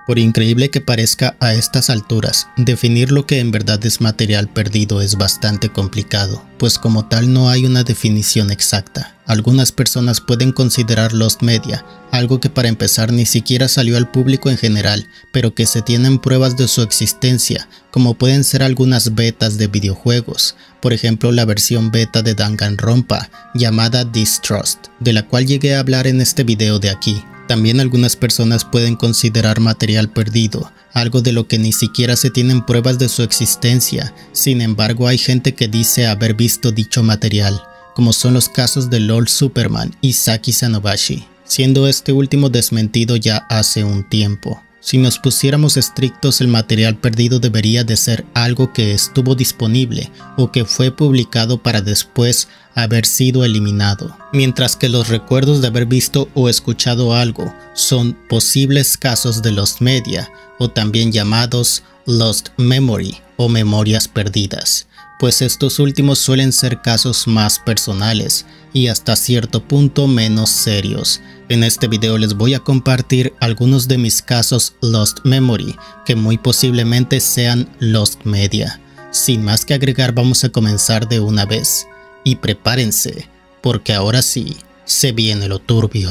Por increíble que parezca a estas alturas, definir lo que en verdad es material perdido es bastante complicado, pues como tal no hay una definición exacta. Algunas personas pueden considerar Lost Media, algo que para empezar ni siquiera salió al público en general, pero que se tienen pruebas de su existencia, como pueden ser algunas betas de videojuegos, por ejemplo la versión beta de Danganronpa, llamada Distrust, de la cual llegué a hablar en este video de aquí. También algunas personas pueden considerar material perdido, algo de lo que ni siquiera se tienen pruebas de su existencia. Sin embargo, hay gente que dice haber visto dicho material, como son los casos de Lord Superman y Saki Sanobashi, siendo este último desmentido ya hace un tiempo. Si nos pusiéramos estrictos, el material perdido debería de ser algo que estuvo disponible o que fue publicado para después haber sido eliminado, mientras que los recuerdos de haber visto o escuchado algo son posibles casos de Lost Media, o también llamados Lost Memory o memorias perdidas, pues estos últimos suelen ser casos más personales y hasta cierto punto menos serios. En este video les voy a compartir algunos de mis casos Lost Memory, que muy posiblemente sean Lost Media. Sin más que agregar, vamos a comenzar de una vez. Y prepárense, porque ahora sí, se viene lo turbio.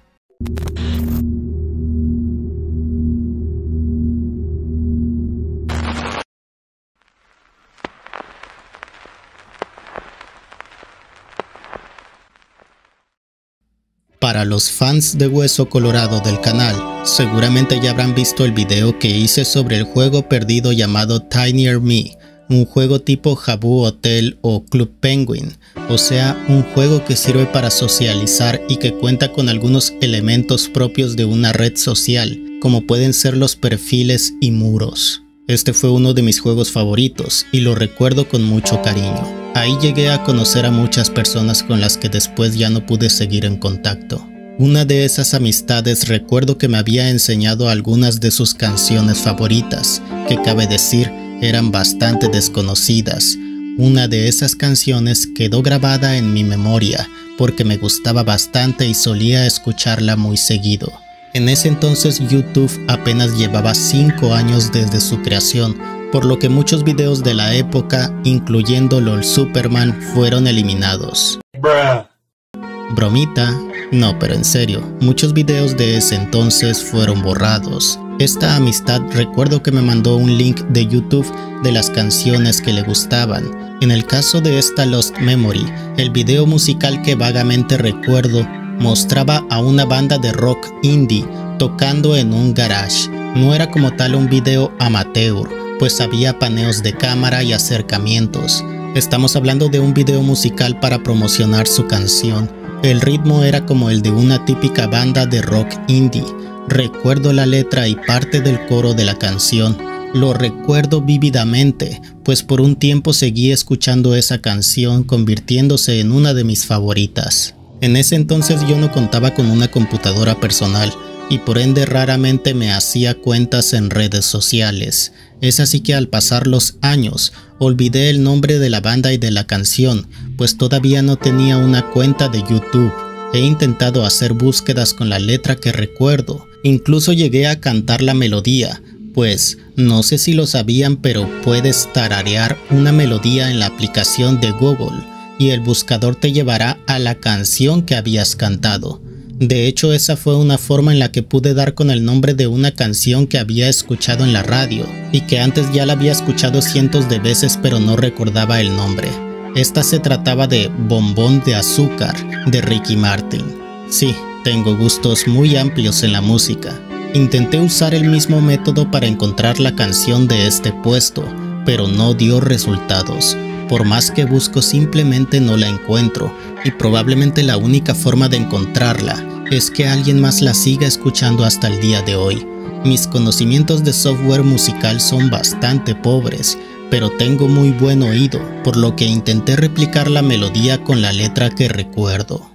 Para los fans de Hueso Colorado del canal, seguramente ya habrán visto el video que hice sobre el juego perdido llamado Tinier Me, un juego tipo Habbo Hotel o Club Penguin, o sea, un juego que sirve para socializar y que cuenta con algunos elementos propios de una red social, como pueden ser los perfiles y muros. Este fue uno de mis juegos favoritos y lo recuerdo con mucho cariño. Ahí llegué a conocer a muchas personas con las que después ya no pude seguir en contacto. Una de esas amistades recuerdo que me había enseñado algunas de sus canciones favoritas, que cabe decir eran bastante desconocidas. Una de esas canciones quedó grabada en mi memoria porque me gustaba bastante y solía escucharla muy seguido. En ese entonces YouTube apenas llevaba 5 años desde su creación, por lo que muchos videos de la época, incluyendo Lord Superman, fueron eliminados. Bromita, no, pero en serio, muchos videos de ese entonces fueron borrados. Esta amistad recuerdo que me mandó un link de YouTube de las canciones que le gustaban. En el caso de esta Lost Memory, el video musical que vagamente recuerdo mostraba a una banda de rock indie tocando en un garage. No era como tal un video amateur, pues había paneos de cámara y acercamientos. Estamos hablando de un video musical para promocionar su canción. El ritmo era como el de una típica banda de rock indie. Recuerdo la letra y parte del coro de la canción. Lo recuerdo vívidamente, pues por un tiempo seguí escuchando esa canción, convirtiéndose en una de mis favoritas. En ese entonces yo no contaba con una computadora personal y por ende raramente me hacía cuentas en redes sociales. Es así que al pasar los años olvidé el nombre de la banda y de la canción, pues todavía no tenía una cuenta de YouTube. He intentado hacer búsquedas con la letra que recuerdo, incluso llegué a cantar la melodía, pues no sé si lo sabían, pero puedes tararear una melodía en la aplicación de Google y el buscador te llevará a la canción que habías cantado. De hecho, esa fue una forma en la que pude dar con el nombre de una canción que había escuchado en la radio y que antes ya la había escuchado cientos de veces pero no recordaba el nombre. Esta se trataba de Bombón de Azúcar de Ricky Martin. Sí, tengo gustos muy amplios en la música. Intenté usar el mismo método para encontrar la canción de este puesto, pero no dio resultados. Por más que busco simplemente no la encuentro y probablemente la única forma de encontrarla es que alguien más la siga escuchando hasta el día de hoy. Mis conocimientos de software musical son bastante pobres, pero tengo muy buen oído, por lo que intenté replicar la melodía con la letra que recuerdo.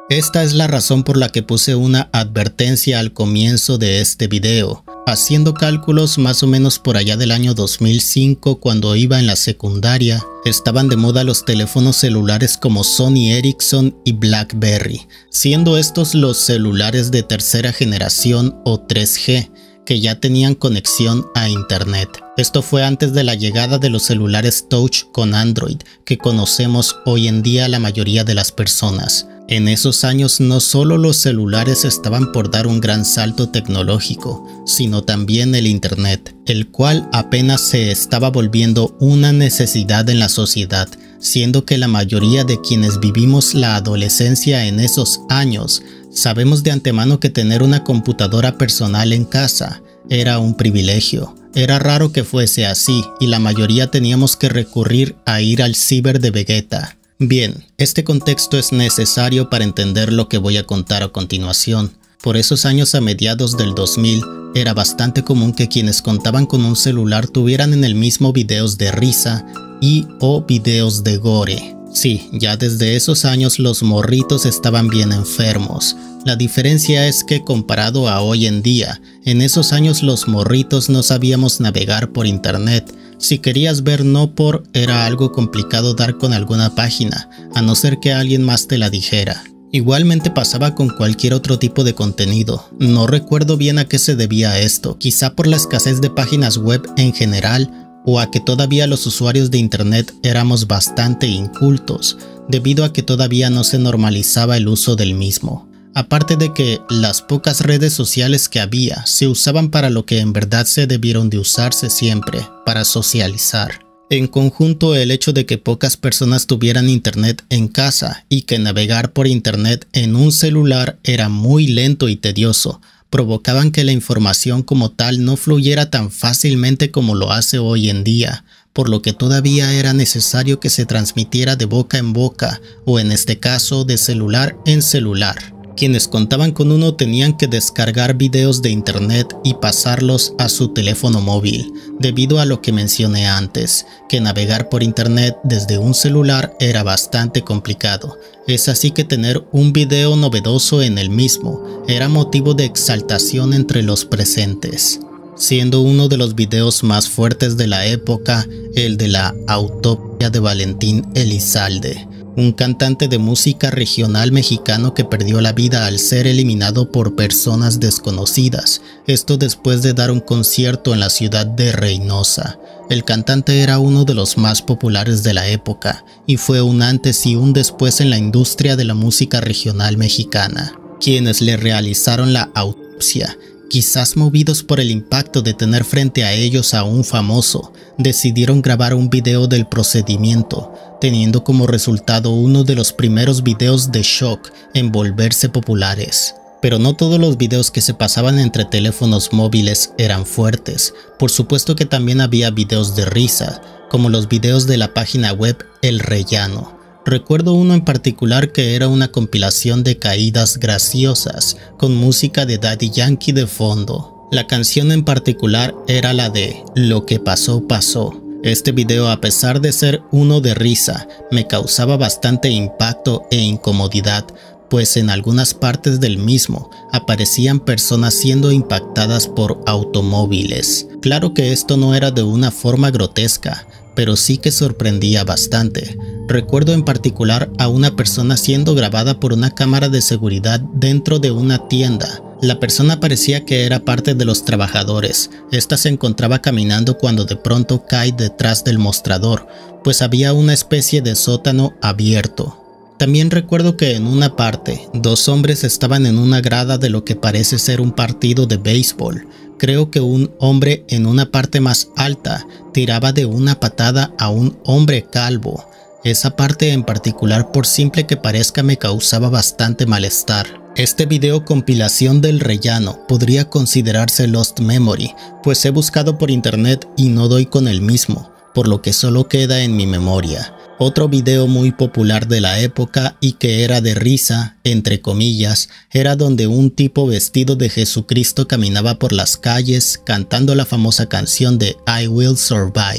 Esta es la razón por la que puse una advertencia al comienzo de este video. Haciendo cálculos, más o menos por allá del año 2005, cuando iba en la secundaria, estaban de moda los teléfonos celulares como Sony Ericsson y BlackBerry, siendo estos los celulares de tercera generación o 3G, que ya tenían conexión a internet. Esto fue antes de la llegada de los celulares touch con Android, que conocemos hoy en día la mayoría de las personas. En esos años no solo los celulares estaban por dar un gran salto tecnológico, sino también el internet, el cual apenas se estaba volviendo una necesidad en la sociedad, siendo que la mayoría de quienes vivimos la adolescencia en esos años sabemos de antemano que tener una computadora personal en casa era un privilegio. Era raro que fuese así y la mayoría teníamos que recurrir a ir al ciber de Vegeta. Bien, este contexto es necesario para entender lo que voy a contar a continuación. Por esos años a mediados del 2000, era bastante común que quienes contaban con un celular tuvieran en el mismo videos de risa y o videos de gore. Sí, ya desde esos años los morritos estaban bien enfermos. La diferencia es que comparado a hoy en día, en esos años los morritos no sabíamos navegar por internet. Si querías ver no-por, era algo complicado dar con alguna página, a no ser que alguien más te la dijera. Igualmente pasaba con cualquier otro tipo de contenido. No recuerdo bien a qué se debía esto, quizá por la escasez de páginas web en general, o a que todavía los usuarios de internet éramos bastante incultos, debido a que todavía no se normalizaba el uso del mismo. Aparte de que las pocas redes sociales que había se usaban para lo que en verdad se debieron de usarse siempre, para socializar. En conjunto, el hecho de que pocas personas tuvieran internet en casa y que navegar por internet en un celular era muy lento y tedioso, provocaban que la información como tal no fluyera tan fácilmente como lo hace hoy en día, por lo que todavía era necesario que se transmitiera de boca en boca, o en este caso de celular en celular. Quienes contaban con uno tenían que descargar videos de internet y pasarlos a su teléfono móvil, debido a lo que mencioné antes, que navegar por internet desde un celular era bastante complicado. Es así que tener un video novedoso en el mismo era motivo de exaltación entre los presentes, siendo uno de los videos más fuertes de la época el de la autopsia de Valentín Elizalde, un cantante de música regional mexicano que perdió la vida al ser eliminado por personas desconocidas, esto después de dar un concierto en la ciudad de Reynosa. El cantante era uno de los más populares de la época y fue un antes y un después en la industria de la música regional mexicana. Quienes le realizaron la autopsia, quizás movidos por el impacto de tener frente a ellos a un famoso, decidieron grabar un video del procedimiento, teniendo como resultado uno de los primeros videos de shock en volverse populares. Pero no todos los videos que se pasaban entre teléfonos móviles eran fuertes. Por supuesto que también había videos de risa, como los videos de la página web El Rellano. Recuerdo uno en particular que era una compilación de caídas graciosas, con música de Daddy Yankee de fondo. La canción en particular era la de Lo que pasó, pasó. Este video, a pesar de ser uno de risa, me causaba bastante impacto e incomodidad, pues en algunas partes del mismo aparecían personas siendo impactadas por automóviles. Claro que esto no era de una forma grotesca, pero sí que sorprendía bastante. Recuerdo en particular a una persona siendo grabada por una cámara de seguridad dentro de una tienda. La persona parecía que era parte de los trabajadores. Esta se encontraba caminando cuando de pronto cae detrás del mostrador, pues había una especie de sótano abierto. También recuerdo que en una parte, dos hombres estaban en una grada de lo que parece ser un partido de béisbol. Creo que un hombre en una parte más alta tiraba de una patada a un hombre calvo. Esa parte en particular, por simple que parezca, me causaba bastante malestar. Este video compilación del Rellano podría considerarse Lost Memory, pues he buscado por internet y no doy con el mismo, por lo que solo queda en mi memoria. Otro video muy popular de la época y que era de risa, entre comillas, era donde un tipo vestido de Jesucristo caminaba por las calles cantando la famosa canción de I Will Survive.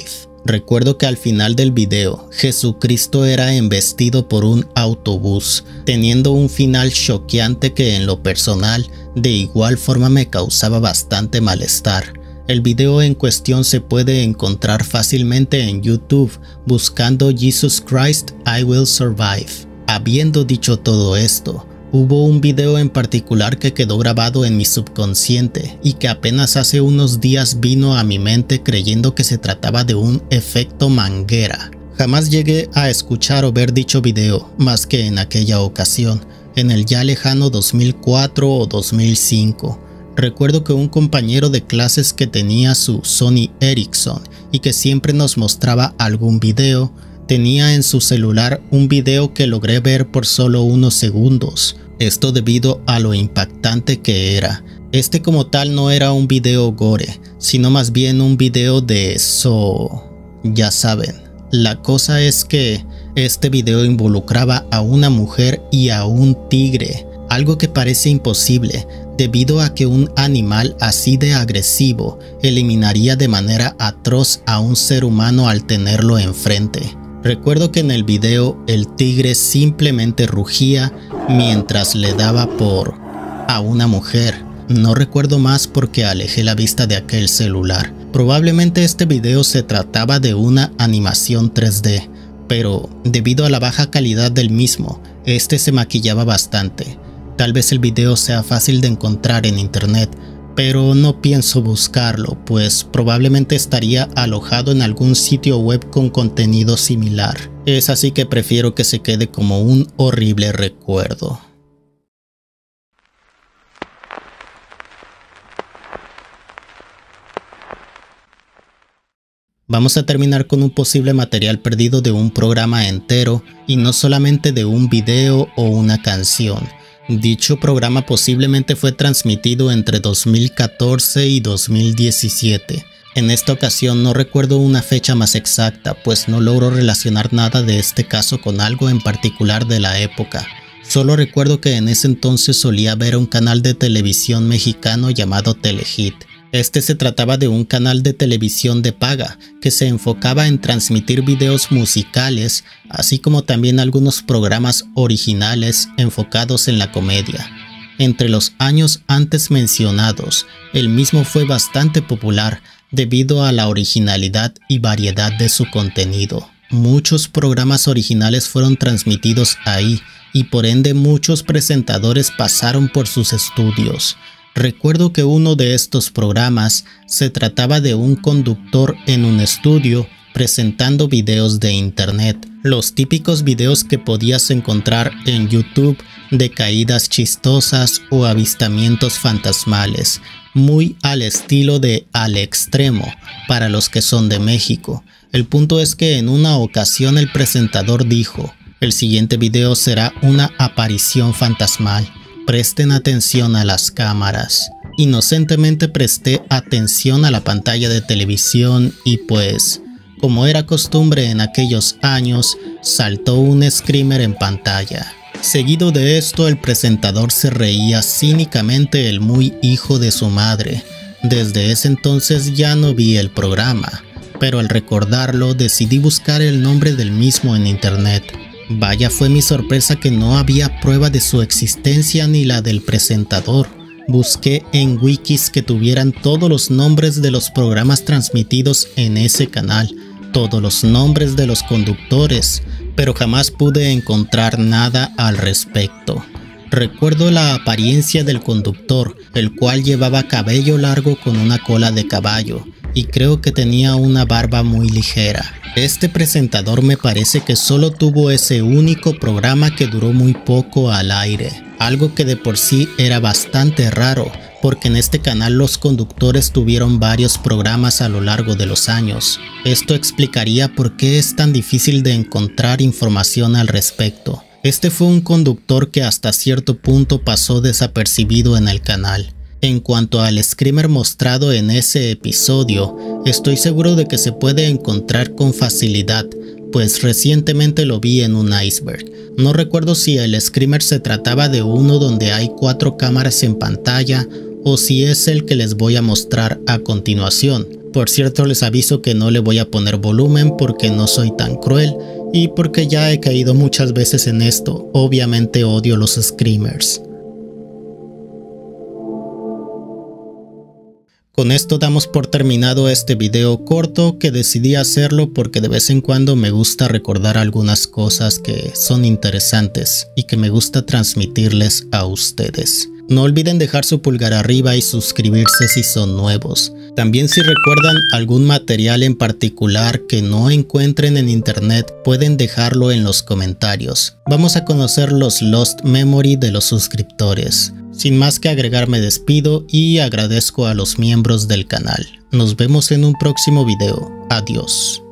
Recuerdo que al final del video, Jesucristo era embestido por un autobús, teniendo un final choqueante que en lo personal, de igual forma me causaba bastante malestar. El video en cuestión se puede encontrar fácilmente en YouTube buscando Jesus Christ I Will Survive. Habiendo dicho todo esto, hubo un video en particular que quedó grabado en mi subconsciente y que apenas hace unos días vino a mi mente creyendo que se trataba de un efecto manguera. Jamás llegué a escuchar o ver dicho video más que en aquella ocasión, en el ya lejano 2004 o 2005. Recuerdo que un compañero de clases que tenía su Sony Ericsson y que siempre nos mostraba algún video, tenía en su celular un video que logré ver por solo unos segundos. Esto debido a lo impactante que era. Este como tal no era un video gore, sino más bien un video de eso. Ya saben. La cosa es que este video involucraba a una mujer y a un tigre. Algo que parece imposible, debido a que un animal así de agresivo eliminaría de manera atroz a un ser humano al tenerlo enfrente. Recuerdo que en el video el tigre simplemente rugía mientras le daba por a una mujer. No recuerdo más porque alejé la vista de aquel celular. Probablemente este video se trataba de una animación 3D, pero debido a la baja calidad del mismo, este se maquillaba bastante. Tal vez el video sea fácil de encontrar en internet, pero no pienso buscarlo, pues probablemente estaría alojado en algún sitio web con contenido similar. Es así que prefiero que se quede como un horrible recuerdo. Vamos a terminar con un posible material perdido de un programa entero y no solamente de un video o una canción. Dicho programa posiblemente fue transmitido entre 2014 y 2017. En esta ocasión no recuerdo una fecha más exacta, pues no logro relacionar nada de este caso con algo en particular de la época. Solo recuerdo que en ese entonces solía ver un canal de televisión mexicano llamado Telehit. Este se trataba de un canal de televisión de paga que se enfocaba en transmitir videos musicales, así como también algunos programas originales enfocados en la comedia. Entre los años antes mencionados, el mismo fue bastante popular debido a la originalidad y variedad de su contenido. Muchos programas originales fueron transmitidos ahí y por ende muchos presentadores pasaron por sus estudios. Recuerdo que uno de estos programas se trataba de un conductor en un estudio presentando videos de internet, los típicos videos que podías encontrar en YouTube de caídas chistosas o avistamientos fantasmales, muy al estilo de Al Extremo para los que son de México. El punto es que en una ocasión el presentador dijo: "El siguiente video será una aparición fantasmal. Presten atención a las cámaras". Inocentemente presté atención a la pantalla de televisión y pues, como era costumbre en aquellos años, saltó un screamer en pantalla. Seguido de esto, el presentador se reía cínicamente el muy hijo de su madre. Desde ese entonces ya no vi el programa, pero al recordarlo decidí buscar el nombre del mismo en internet. Vaya fue mi sorpresa que no había prueba de su existencia ni la del presentador. Busqué en wikis que tuvieran todos los nombres de los programas transmitidos en ese canal, todos los nombres de los conductores, pero jamás pude encontrar nada al respecto. Recuerdo la apariencia del conductor, el cual llevaba cabello largo con una cola de caballo, y creo que tenía una barba muy ligera. Este presentador me parece que solo tuvo ese único programa que duró muy poco al aire, algo que de por sí era bastante raro, porque en este canal los conductores tuvieron varios programas a lo largo de los años. Esto explicaría por qué es tan difícil de encontrar información al respecto. Este fue un conductor que hasta cierto punto pasó desapercibido en el canal. En cuanto al screamer mostrado en ese episodio, estoy seguro de que se puede encontrar con facilidad, pues recientemente lo vi en un iceberg. No recuerdo si el screamer se trataba de uno donde hay 4 cámaras en pantalla o si es el que les voy a mostrar a continuación, Por cierto, les aviso que no le voy a poner volumen porque no soy tan cruel y porque ya he caído muchas veces en esto. Obviamente odio los screamers. Con esto damos por terminado este video corto, que decidí hacerlo porque de vez en cuando me gusta recordar algunas cosas que son interesantes y que me gusta transmitirles a ustedes. No olviden dejar su pulgar arriba y suscribirse si son nuevos. También, si recuerdan algún material en particular que no encuentren en internet, pueden dejarlo en los comentarios. Vamos a conocer los Lost Memory de los suscriptores. Sin más que agregar, me despido y agradezco a los miembros del canal. Nos vemos en un próximo video. Adiós.